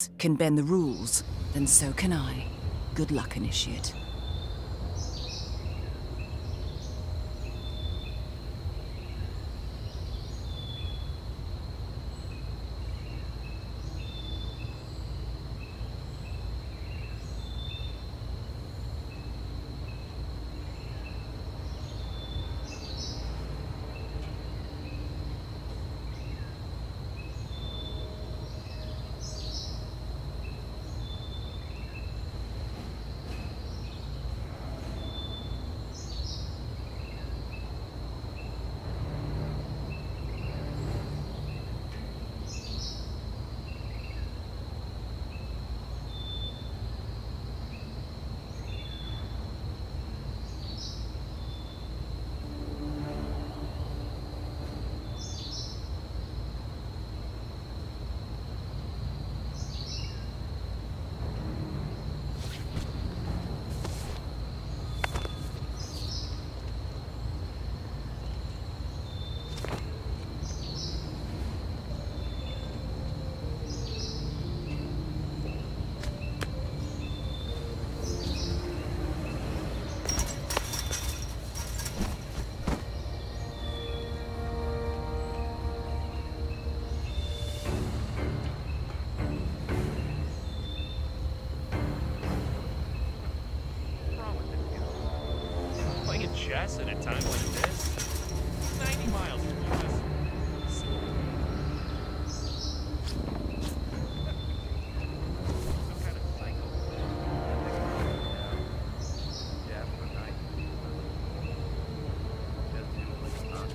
Initiates can bend the rules, then so can I. Good luck, Initiate. Chess at a time like this? 90 miles between us. Some kind of cycle. Yeah, for a night. Just do it like a knock.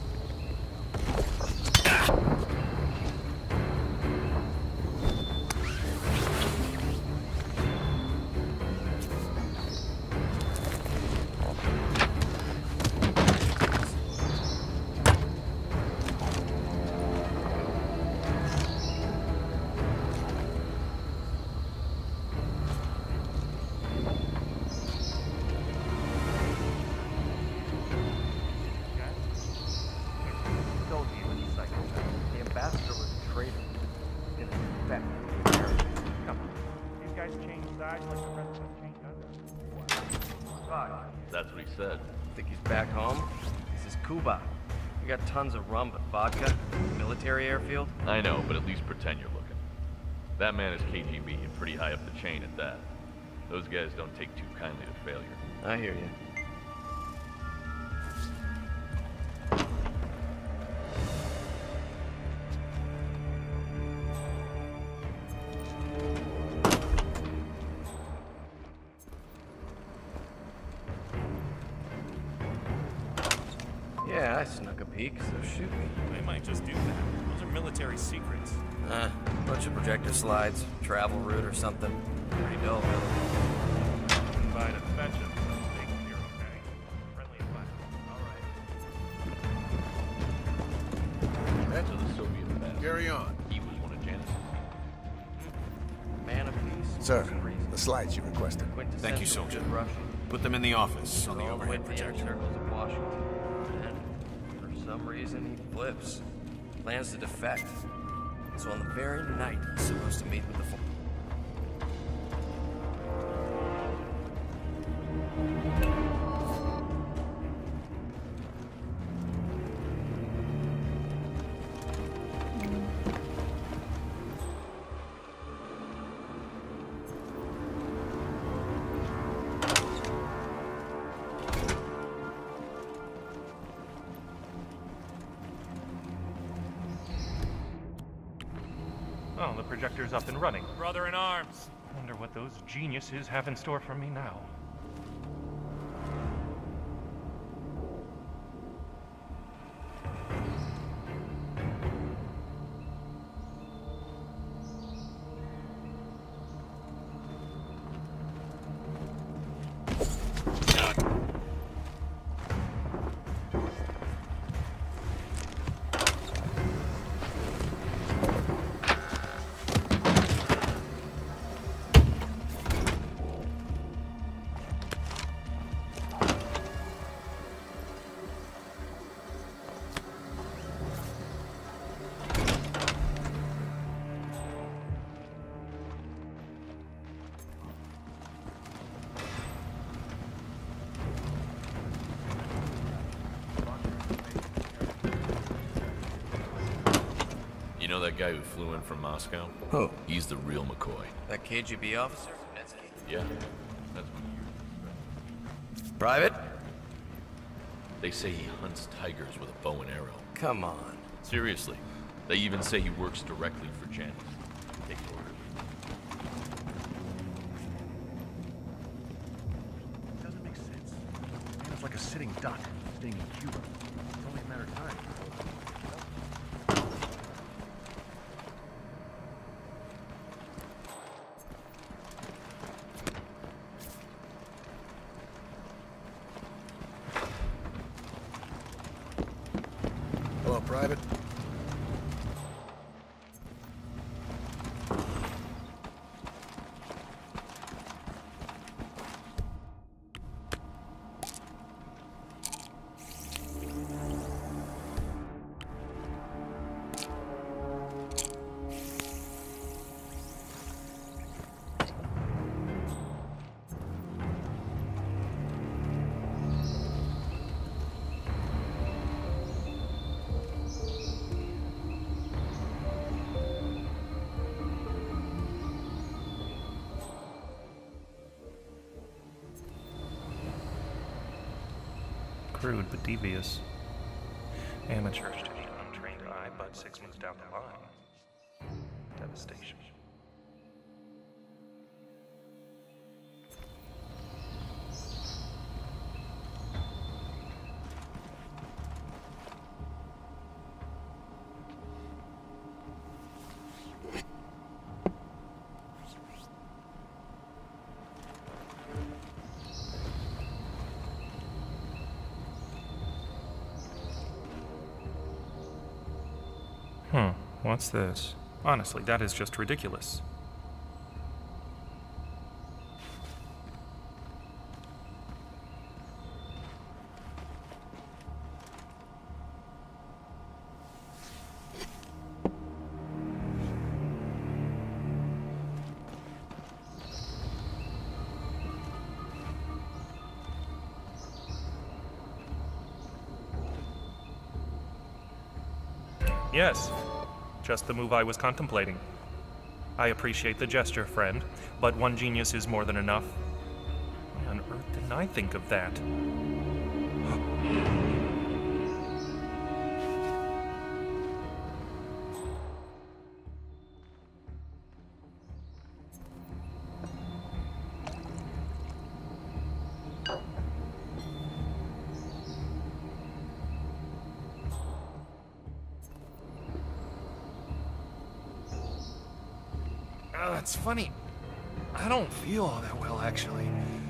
That's what he said. Think he's back home? This is Cuba. We got tons of rum, but vodka? Military airfield? I know, but at least pretend you're looking. That man is KGB and pretty high up the chain at that. Those guys don't take too kindly to failure. I hear you. Yeah, I snuck a peek, so shoot me. They might just do that. Those are military secrets. Bunch of projector slides, travel route or something. Pretty dull, really. By to fetch it. Take them here, okay? Friendly advice. All right. That's the Soviet ambassador. Carry on. He was one of Janus' Man of peace. Sir, the slides you requested. Thank you, soldier. Russian. Put them in the office on the All overhead with the inner projector. circles of Washington. And for some reason, he flips. Plans to defect. So on the very night he's supposed to meet with the... Oh, the projector's up and running. Brother in arms. Wonder what those geniuses have in store for me now. that guy who flew in from Moscow? Who? He's the real McCoy. That KGB officer? Netsky? Yeah, that's what you... Private? They say he hunts tigers with a bow and arrow. Come on. Seriously. They even say he works directly for Janet. Take orders. It doesn't make sense. Man is like a sitting duck, staying in Cuba. It's only a matter of time. Hello, Private. Crude but devious. Amateurs to the untrained eye, but 6 months down the line. Devastation. What's this? Honestly, that is just ridiculous. Yes. Just the move I was contemplating. I appreciate the gesture, friend, but one genius is more than enough. Why on earth didn't I think of that? It's funny. I don't feel all that well, actually.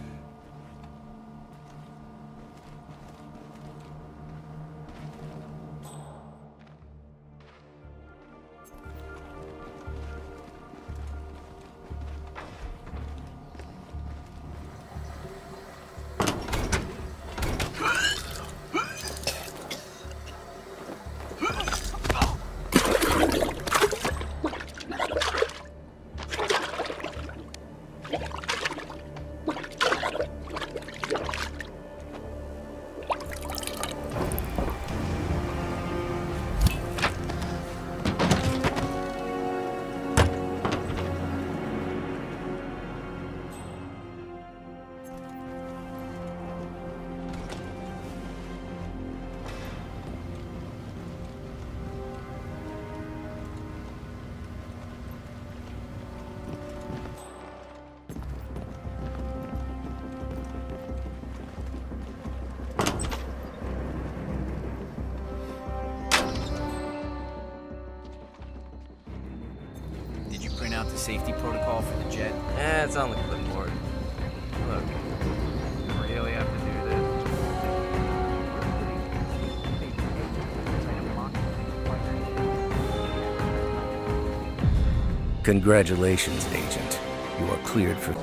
Out the safety protocol for the jet? It's on the clipboard. Look, you really have to do this. Congratulations, Agent. You are cleared for...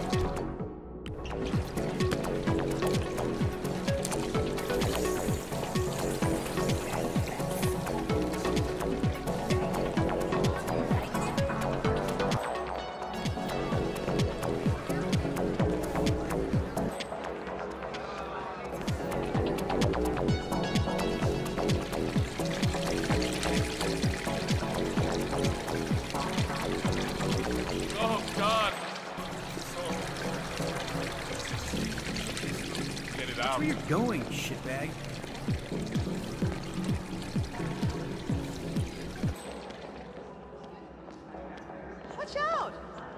out. Where you going, shitbag? Watch out!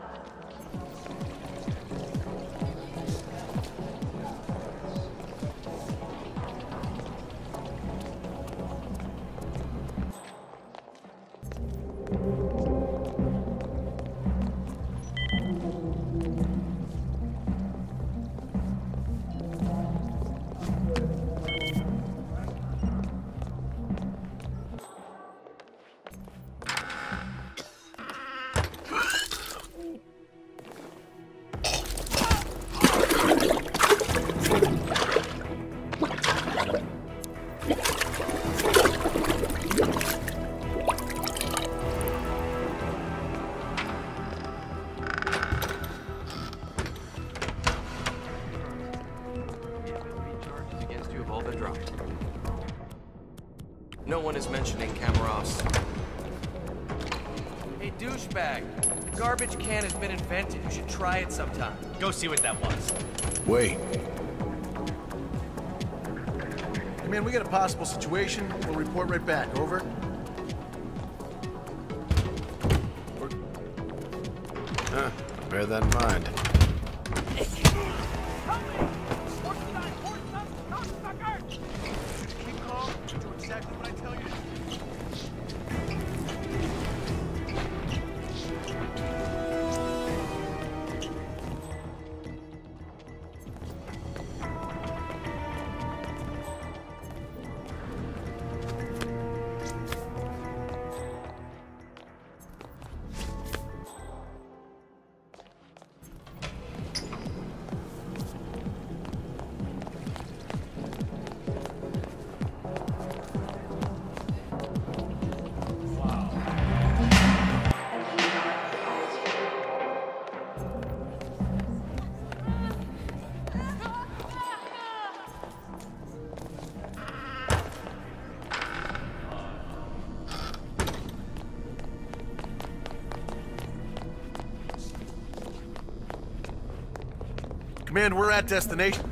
No one is mentioning Kamarov's. Hey, douchebag. The garbage can has been invented. You should try it sometime. Go see what that was. Wait. Hey, man, we got a possible situation. We'll report right back. Over. Huh. Bear that in mind. Keep calm. Do exactly what I tell you to do. Command, we're at destination.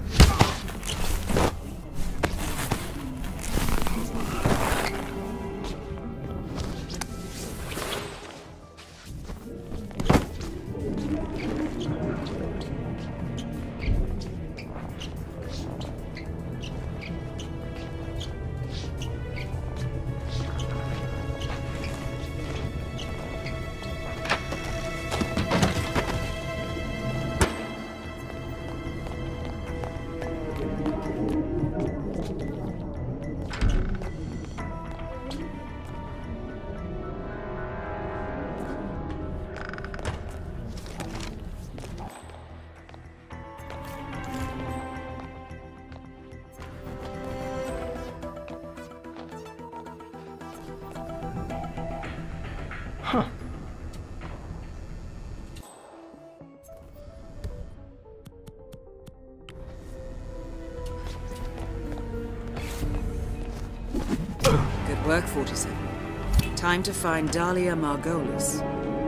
Good work, 47. Time to find Dahlia Margolis.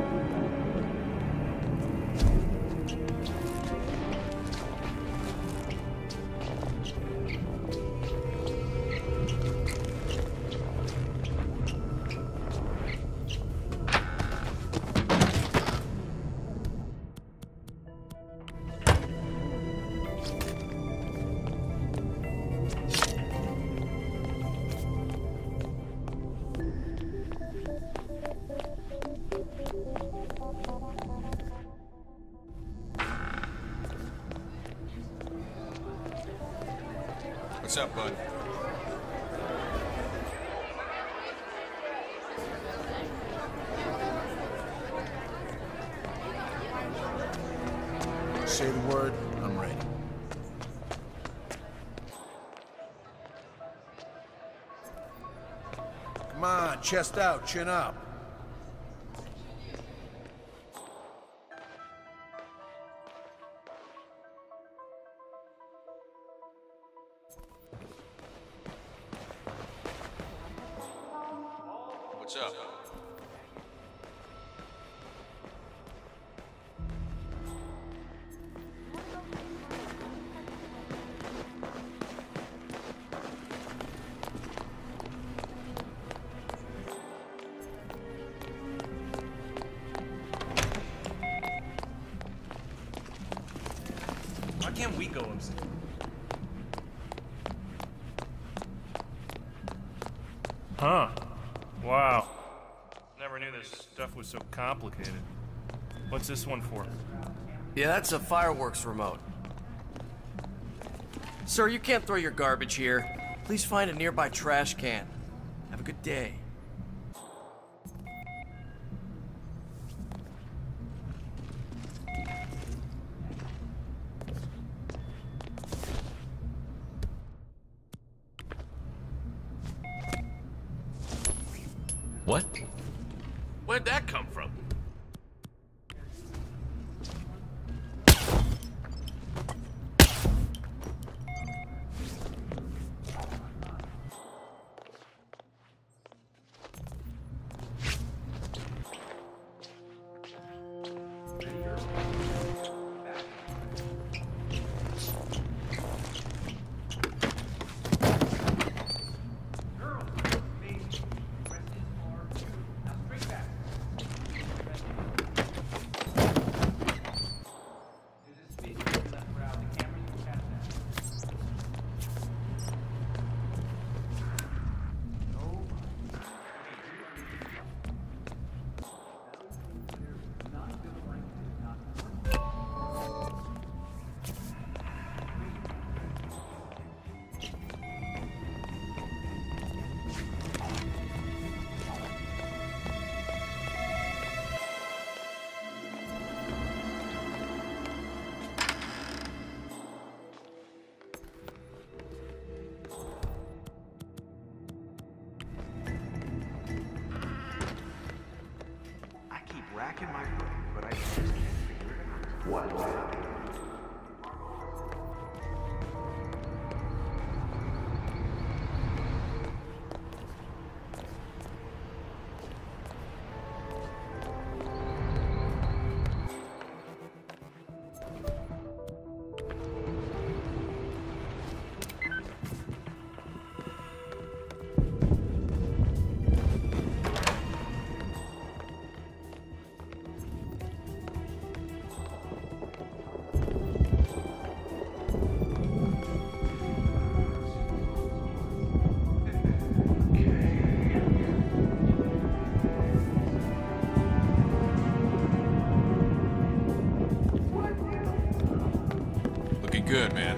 What's up, bud? Say the word, I'm ready. Come on, chest out, chin up. What's up? can't we go upstairs? Huh. Wow. Never knew this stuff was so complicated. What's this one for? Yeah, that's a fireworks remote. Sir, you can't throw your garbage here. Please find a nearby trash can. Have a good day. What? Where'd that come from? Racking my brain, but I just can't figure it out. What? Good, man.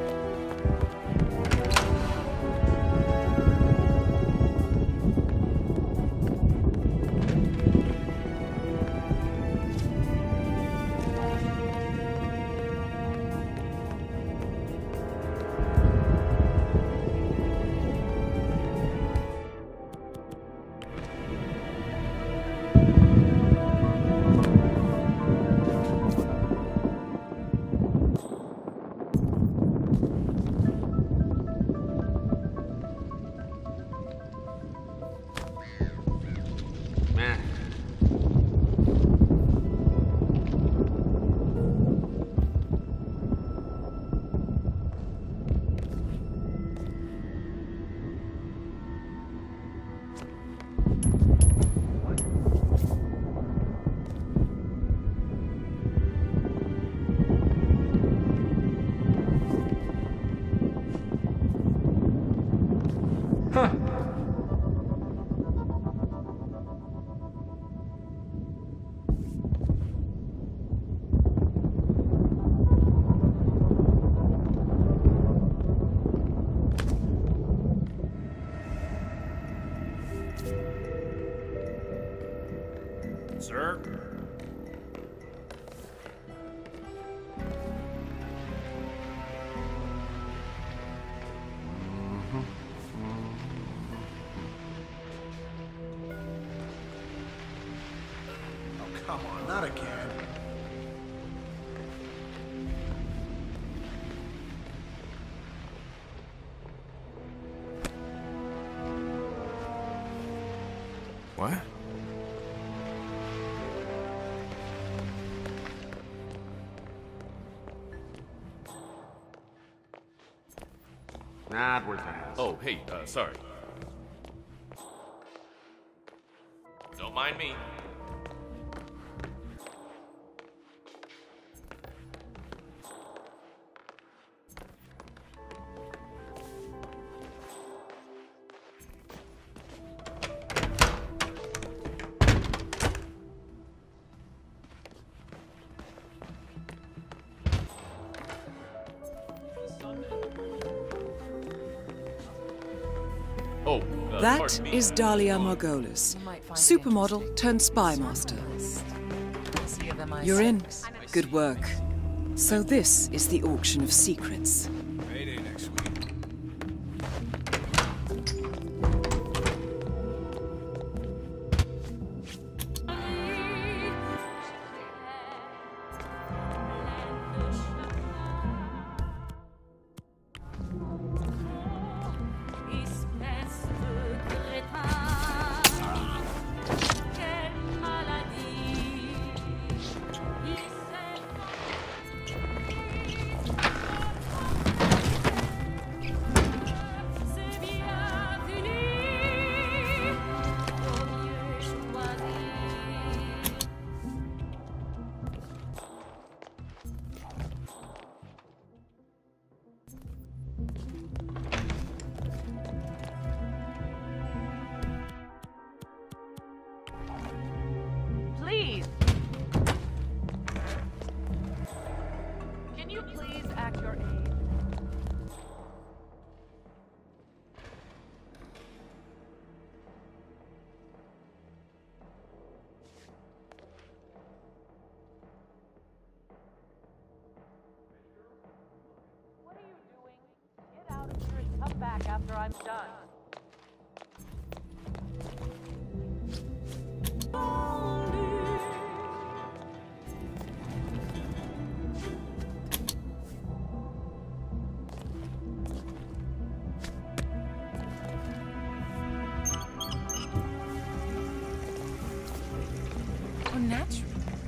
Sir? Oh, come on, not again. What? Not worth the hassle. Oh, hey, sorry. Don't mind me. Oh, That pardon me. is Dahlia Margolis, supermodel turned spy master. You're in. Good work. So this is the auction of secrets. Payday next week. Please. Can you please act your age? What are you doing? Get out of here and come back after I'm done. How natural.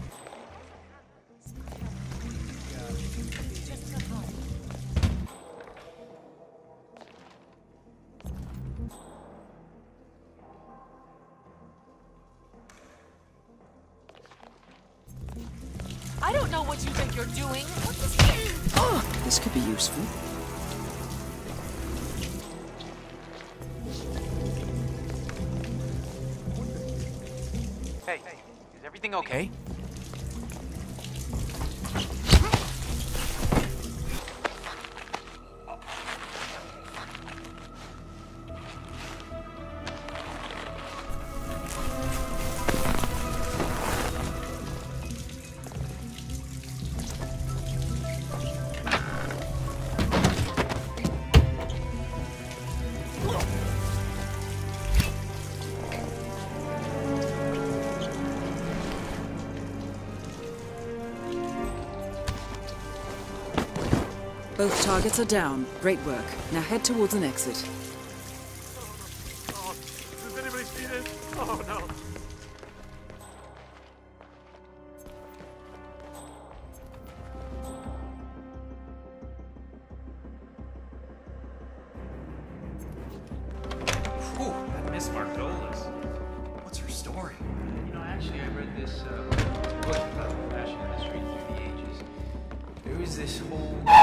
I don't know what you think you're doing. What is this? Oh, this could be useful. Hey, is everything okay? Both targets are down. Great work. Now head towards an exit. Oh, does anybody see this? Oh no. Whew, I miss Margolis. What's her story? You know, actually, I read this book about the fashion industry through the ages. There was this whole